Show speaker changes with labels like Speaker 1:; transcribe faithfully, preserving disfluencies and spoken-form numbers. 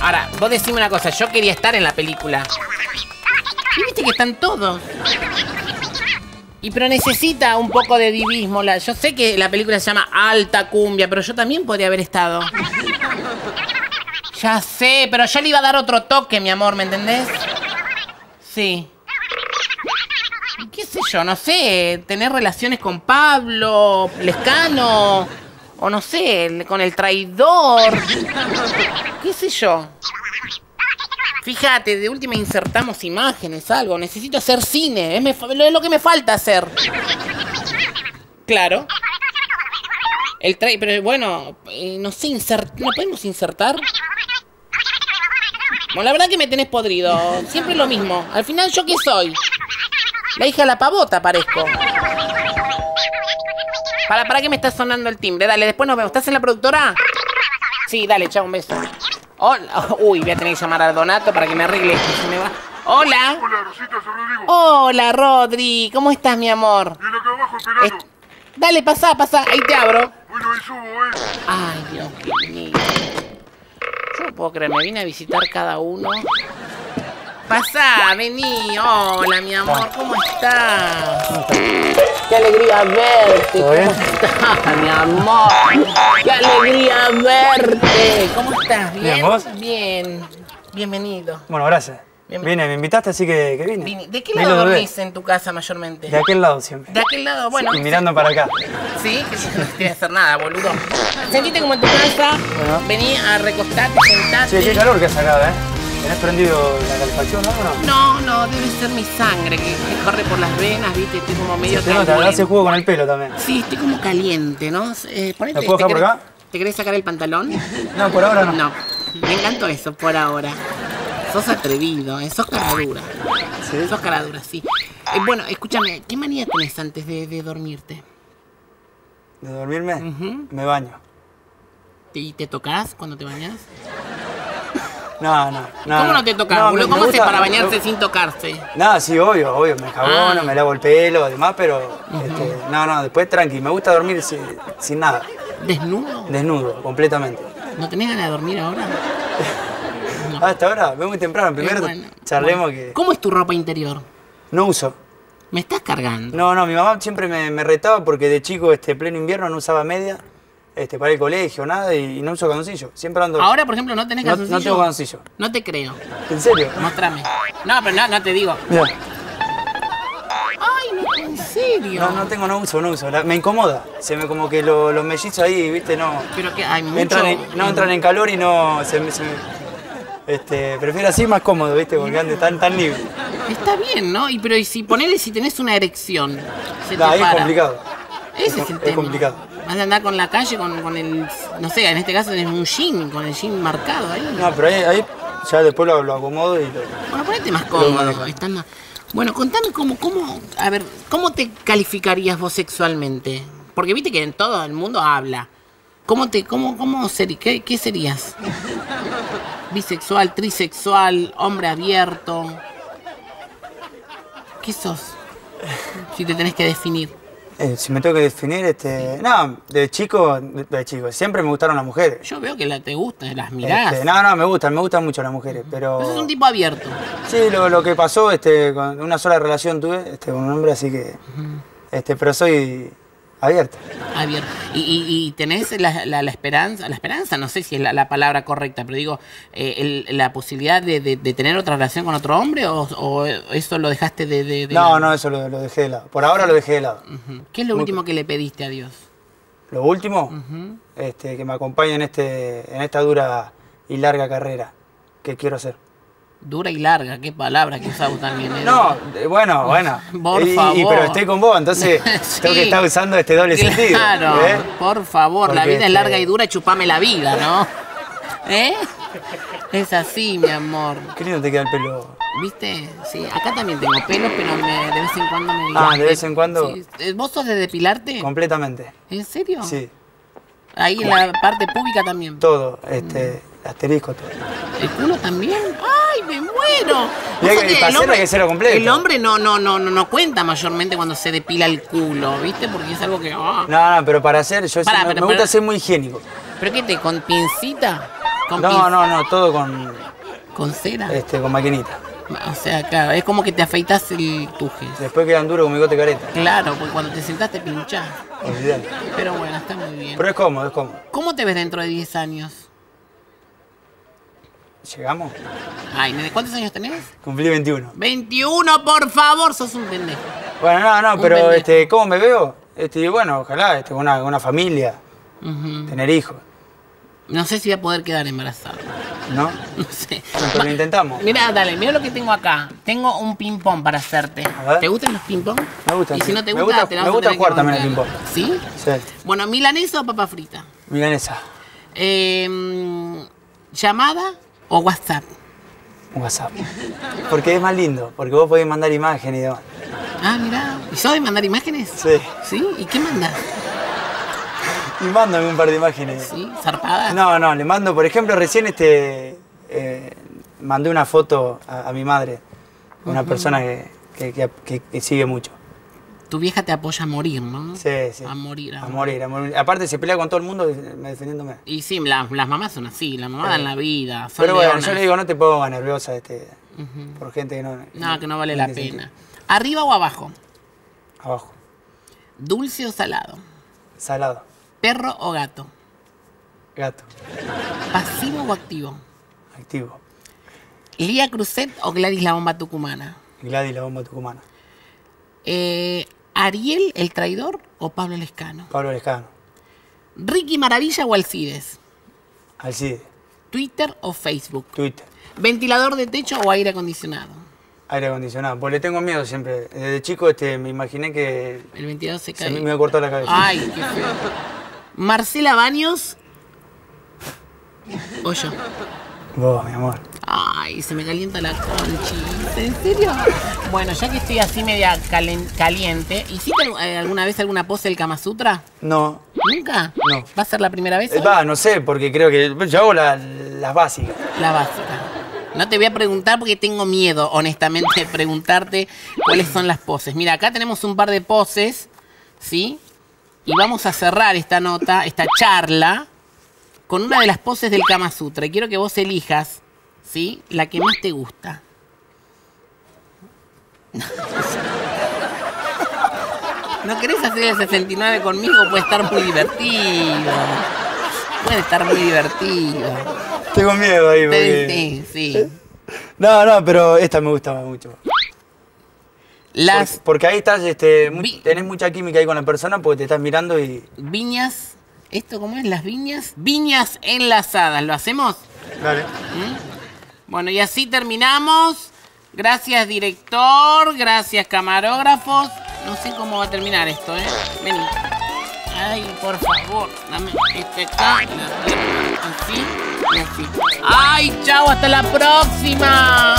Speaker 1: Ahora, vos decime una cosa, yo quería estar en la película. Y viste que están todos. Y pero necesita un poco de divismo. La, yo sé que la película se llama Alta Cumbia, pero yo también podría haber estado. Ya sé, pero yo le iba a dar otro toque, mi amor, ¿me entendés? Sí. Y qué sé yo, no sé, tener relaciones con Pablo, Lescano, o no sé, con el traidor. ¿Qué sé yo? Fíjate, de última insertamos imágenes, algo. Necesito hacer cine, es, me, es lo que me falta hacer. Claro. El tra pero bueno, eh, no sé, insert ¿no podemos insertar? Bueno, la verdad que me tenés podrido. Siempre lo mismo. Al final, ¿yo qué soy? La hija de la pavota parezco. ¿Para, para qué me está sonando el timbre? Dale, después nos vemos. ¿Estás en la productora? Sí, dale, chao, un beso. Hola. Uy, voy a tener que llamar a Donato para que me arregle esto. Se me va. Hola.
Speaker 2: Hola, Rosita, soy Rodrigo.
Speaker 1: Hola, Rodri. ¿Cómo estás, mi amor?
Speaker 2: Viene acá abajo esperando.
Speaker 1: Est dale, pasá, pasá. Ahí te abro.
Speaker 2: Bueno, ahí subo, eh.
Speaker 1: Ay, Dios mío. Yo no puedo creer, me vine a visitar cada uno. Pasá, vení. Hola, mi amor, ¿cómo estás? Qué alegría verte. ¿Cómo estás, mi amor? Qué alegría verte. ¿Cómo estás? ¿Bien?
Speaker 3: Bien, ¿vos?
Speaker 1: Bien. Bienvenido.
Speaker 3: Bueno, gracias.
Speaker 1: Bien.
Speaker 3: Vine, me invitaste, así que, que vine.
Speaker 1: Vine. ¿De qué
Speaker 3: Ni
Speaker 1: lado
Speaker 3: lo dudé.
Speaker 1: dormís en tu casa mayormente?
Speaker 3: De aquel lado siempre.
Speaker 1: De aquel lado, bueno.
Speaker 3: Y mirando para acá.
Speaker 1: Sí, que no tienes que hacer nada, boludo. Sentite como en tu casa.
Speaker 3: Bueno.
Speaker 1: Vení a recostarte, sentate.
Speaker 3: Che, qué calor que hace acá, ¿eh? ¿Tenés prendido la calefacción, no? ¿O
Speaker 1: No,
Speaker 3: no?
Speaker 1: no, debe ser mi sangre que, que corre por las venas, viste, estoy como medio
Speaker 3: Se nota,
Speaker 1: caliente.
Speaker 3: hace juego con el pelo también.
Speaker 1: Sí, estoy como caliente, ¿no? Eh, ponete,
Speaker 3: ¿La puedo
Speaker 1: ¿te
Speaker 3: dejar por
Speaker 1: querés-
Speaker 3: acá?
Speaker 1: ¿Te querés sacar el pantalón?
Speaker 3: No, por ahora no.
Speaker 1: No, me encantó eso por ahora. Sos atrevido, ¿eh? Sos caradura.
Speaker 3: ¿Sí?
Speaker 1: Sos caradura, sí. Eh, bueno, escúchame, ¿qué manía tenés antes de, de dormirte?
Speaker 3: ¿De dormirme?
Speaker 1: Ujú.
Speaker 3: Me baño.
Speaker 1: ¿Y te tocas cuando te bañas?
Speaker 3: No, no, no.
Speaker 1: ¿Cómo no te tocas,
Speaker 3: No,
Speaker 1: boludo?
Speaker 3: me-
Speaker 1: ¿Cómo
Speaker 3: me
Speaker 1: haces
Speaker 3: gusta-
Speaker 1: para bañarse
Speaker 3: me-
Speaker 1: sin tocarse?
Speaker 3: No, sí, obvio, obvio. Me jabono,
Speaker 1: Ah.
Speaker 3: me lavo el pelo, además, pero... este, no, no, después tranqui. Me gusta dormir sin, sin nada.
Speaker 1: ¿Desnudo?
Speaker 3: Desnudo, completamente.
Speaker 1: ¿No tenés ganas de dormir ahora?
Speaker 3: Hasta ahora, veo muy temprano. Primero
Speaker 1: Eh, bueno,
Speaker 3: charlemos
Speaker 1: bueno.
Speaker 3: que...
Speaker 1: ¿Cómo es tu ropa interior?
Speaker 3: No uso.
Speaker 1: ¿Me estás cargando?
Speaker 3: No, no, mi mamá siempre me, me retaba porque de chico, este, pleno invierno, no usaba media este, para el colegio, nada, y, y no uso calzoncillo. Siempre ando...
Speaker 1: Ahora, por ejemplo, ¿no tenés
Speaker 3: No- no
Speaker 1: calzoncillo?
Speaker 3: tengo calzoncillo.
Speaker 1: No te creo.
Speaker 3: ¿En serio?
Speaker 1: Mostrame. No, pero no, no te digo.
Speaker 3: Mira,
Speaker 1: Ay, no, en serio.
Speaker 3: no, no tengo, no uso, no uso. La- me incomoda. Se me como que lo- los mellizos ahí, viste, no...
Speaker 1: Pero que hay mucho...
Speaker 3: Entran en- no entran en calor y no... Se, me- se me- este, prefiero así más cómodo, viste, porque ande tan, tan libre.
Speaker 1: Está bien, ¿no? Y pero y si ponele si tenés una erección, se te
Speaker 3: No, ahí es
Speaker 1: para.
Speaker 3: complicado.
Speaker 1: Ese es,
Speaker 3: Es
Speaker 1: el
Speaker 3: com-
Speaker 1: tema.
Speaker 3: es complicado.
Speaker 1: Vas a andar con la calle con, con el... No sé, en este caso tenés un jean, con el jean marcado ahí.
Speaker 3: No, pero ahí, ahí ya después lo, lo acomodo y lo...
Speaker 1: Bueno, ponete más
Speaker 3: Lo
Speaker 1: cómodo.
Speaker 3: manejo.
Speaker 1: Estás más... Bueno, contame cómo, cómo... A ver, ¿cómo te calificarías vos sexualmente? Porque viste que en todo el mundo habla. ¿Cómo te... cómo, cómo seri- qué, qué serías? Bisexual, trisexual, hombre abierto. ¿Qué sos? Si te tenés que definir.
Speaker 3: Eh, si me tengo que definir, este... No, de chico, de, de chico, siempre me gustaron las mujeres.
Speaker 1: Yo veo que la, te gustan, las mirás.
Speaker 3: Este, no, no, me gustan, me gustan mucho las mujeres, pero...
Speaker 1: Vos sos un tipo abierto.
Speaker 3: Sí, lo, lo que pasó, este, con una sola relación tuve este, con un hombre, así que... este, pero soy abierto.
Speaker 1: Abierto. Y, y, y tenés la, la, la esperanza, la esperanza, no sé si es la, la palabra correcta, pero digo, eh, el- la posibilidad de, de- de tener otra relación con otro hombre o, o eso lo dejaste de... de- de
Speaker 3: No,
Speaker 1: lado?
Speaker 3: no, eso lo, lo dejé de lado. Por ahora lo dejé de lado.
Speaker 1: Ujú. ¿Qué es lo
Speaker 3: Muy
Speaker 1: último que le pediste a Dios?
Speaker 3: Lo último, este, que me acompañe en, este, en esta dura y larga carrera que quiero hacer.
Speaker 1: Dura y larga, qué palabra que usamos también. ¿eh?
Speaker 3: No, eh, bueno, bueno.
Speaker 1: Por
Speaker 3: Y- y-
Speaker 1: favor.
Speaker 3: pero estoy con vos, entonces
Speaker 1: Sí.
Speaker 3: tengo que estar usando este doble sentido.
Speaker 1: Claro,
Speaker 3: ¿eh?
Speaker 1: por favor, la
Speaker 3: Porque,
Speaker 1: vida es larga
Speaker 3: este,
Speaker 1: y dura, chupame la vida, ¿no? ¿Eh? Es así, mi amor.
Speaker 3: Qué lindo te queda el pelo.
Speaker 1: ¿Viste? Sí, acá también tengo pelos, pero me- de vez en cuando me...
Speaker 3: Ah, de vez en cuando.
Speaker 1: Sí. Eh, ¿Vos sos de depilarte?
Speaker 3: Completamente.
Speaker 1: ¿En serio?
Speaker 3: Sí,
Speaker 1: Ahí en la parte pública también.
Speaker 3: todo, este, asterisco, todo.
Speaker 1: ¿El culo también? ¡Ay, me muero!
Speaker 3: Y hay
Speaker 1: Vos
Speaker 3: que-
Speaker 1: sabés
Speaker 3: para
Speaker 1: el
Speaker 3: hacerlo hay que hacerlo completo.
Speaker 1: El hombre no, no, no, no, no cuenta mayormente cuando se depila el culo, ¿viste? Porque es algo que... ah.
Speaker 3: No, no, pero para hacer, yo
Speaker 1: Pará,
Speaker 3: sí, me,
Speaker 1: pero-
Speaker 3: me gusta
Speaker 1: pero-
Speaker 3: ser muy higiénico.
Speaker 1: ¿Pero qué te, con pincita? Con
Speaker 3: No,
Speaker 1: pincel.
Speaker 3: no, no, todo con,
Speaker 1: ¿Con cera?
Speaker 3: este, con maquinita.
Speaker 1: O sea, claro, es como que te afeitas el tuje.
Speaker 3: Después quedan duros con bigote careta.
Speaker 1: Claro, porque cuando te sentás te pinchás.
Speaker 3: Olvidate.
Speaker 1: Pero bueno, está muy bien.
Speaker 3: Pero es cómodo, es cómodo.
Speaker 1: ¿Cómo te ves dentro de diez años?
Speaker 3: ¿Llegamos?
Speaker 1: Ay, nene, ¿cuántos años tenés?
Speaker 3: Cumplí veintiuno.
Speaker 1: veintiuno, por favor, sos un pendejo.
Speaker 3: Bueno, no, no,
Speaker 1: Un
Speaker 3: pero
Speaker 1: pendejo.
Speaker 3: este, ¿cómo me veo? Este, bueno, ojalá, este, una, una familia,
Speaker 1: Ujú.
Speaker 3: tener hijos,
Speaker 1: No sé si voy a poder quedar embarazada.
Speaker 3: ¿no?
Speaker 1: No sé.
Speaker 3: Pero lo intentamos.
Speaker 1: Mira, dale, mira lo que tengo acá. Tengo un ping-pong para hacerte.
Speaker 3: A ver.
Speaker 1: ¿Te gustan los ping-pong?
Speaker 3: Me gustan,
Speaker 1: Y si
Speaker 3: sí.
Speaker 1: no te
Speaker 3: Me
Speaker 1: gusta,
Speaker 3: gusta-
Speaker 1: te la
Speaker 3: me
Speaker 1: vamos a
Speaker 3: gusta
Speaker 1: tener
Speaker 3: jugar
Speaker 1: que
Speaker 3: también al
Speaker 1: bancar.
Speaker 3: ping-pong.
Speaker 1: ¿Sí?
Speaker 3: Sí.
Speaker 1: Bueno, ¿milanesa o papa frita?
Speaker 3: Milanesa,
Speaker 1: Eh, mm, ¿Llamada o WhatsApp?
Speaker 3: un WhatsApp. Porque es más lindo, porque vos podés mandar imágenes y demás.
Speaker 1: Ah, mira. ¿Y sos de mandar imágenes?
Speaker 3: Sí.
Speaker 1: ¿Sí? ¿Y qué mandas?
Speaker 3: Y mándame un par de imágenes.
Speaker 1: ¿Sí? ¿Zarpadas?
Speaker 3: No, no, le mando, por ejemplo, recién este eh, mandé una foto a, a mi madre, una persona que, que, que- que- que sigue mucho.
Speaker 1: Tu vieja te apoya a morir, ¿no?
Speaker 3: Sí, sí.
Speaker 1: A morir, a
Speaker 3: A morir, a morir. Aparte se pelea con todo el mundo defendiéndome.
Speaker 1: Y sí, las, las mamás son así, las mamás dan la vida, son
Speaker 3: Pero bueno,
Speaker 1: leonas.
Speaker 3: yo le digo, no te pongas nerviosa este,
Speaker 1: Ujú.
Speaker 3: por gente que no...
Speaker 1: No, que no vale
Speaker 3: no
Speaker 1: la
Speaker 3: tiene
Speaker 1: pena.
Speaker 3: sentido.
Speaker 1: ¿Arriba o abajo?
Speaker 3: Abajo.
Speaker 1: ¿Dulce o salado?
Speaker 3: Salado.
Speaker 1: ¿Perro o gato?
Speaker 3: Gato.
Speaker 1: ¿Pasivo o activo?
Speaker 3: Activo.
Speaker 1: ¿Lía Cruzet o Gladys la bomba tucumana?
Speaker 3: Gladys la bomba tucumana.
Speaker 1: Eh, ¿Ariel el traidor o Pablo Lescano?
Speaker 3: Pablo Lescano.
Speaker 1: ¿Ricky Maravilla o Alcides?
Speaker 3: Alcide.
Speaker 1: ¿Twitter o Facebook?
Speaker 3: Twitter.
Speaker 1: ¿Ventilador de techo o aire acondicionado?
Speaker 3: Aire acondicionado. Pues le tengo miedo siempre. Desde chico este, me imaginé que
Speaker 1: El ventilador se
Speaker 3: se
Speaker 1: cae.
Speaker 3: me, me iba a cortar la cabeza.
Speaker 1: Ay, qué feo. ¿Marcela Baños o yo?
Speaker 3: Vos, mi amor.
Speaker 1: Ay, se me calienta la conchita, ¿en serio? Bueno, ya que estoy así media calen- caliente, ¿hiciste eh, alguna vez alguna pose del Kama Sutra?
Speaker 3: No.
Speaker 1: ¿Nunca?
Speaker 3: No.
Speaker 1: ¿Va a ser la primera vez
Speaker 3: Eh,
Speaker 1: hoy?
Speaker 3: Va, no sé, porque creo que yo hago la- las básicas.
Speaker 1: La básica. No te voy a preguntar porque tengo miedo, honestamente, de preguntarte cuáles son las poses. Mira, acá tenemos un par de poses, ¿sí? Y vamos a cerrar esta nota, esta charla, con una de las poses del Kama Sutra. Y quiero que vos elijas, ¿sí? La que más te gusta. ¿No querés hacer el sesenta y nueve conmigo? Puede estar muy divertido. Puede estar muy divertido.
Speaker 3: Tengo miedo ahí, porque...
Speaker 1: Sí, sí.
Speaker 3: No, no, pero esta me gusta mucho.
Speaker 1: Las
Speaker 3: Porque, porque ahí estás, este, mu-
Speaker 1: Vi-
Speaker 3: tenés mucha química ahí con la persona porque te estás mirando y...
Speaker 1: viñas, ¿esto cómo es? ¿Las viñas? Viñas enlazadas, ¿lo hacemos?
Speaker 3: Dale.
Speaker 1: ¿Mm? Bueno, y así terminamos. Gracias, director. Gracias, camarógrafos. No sé cómo va a terminar esto, ¿eh? Vení. Ay, por favor, dame este acá. y la- Así y así. ¡Ay, chao! ¡Hasta la próxima!